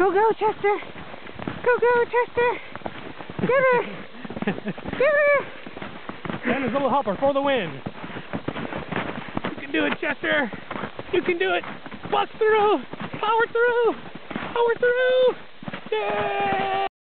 Go, go, Chester! Go, go, Chester! Get her! Get her! And his little helper for the win. You can do it, Chester! You can do it! Bust through! Power through! Power through! Yeah!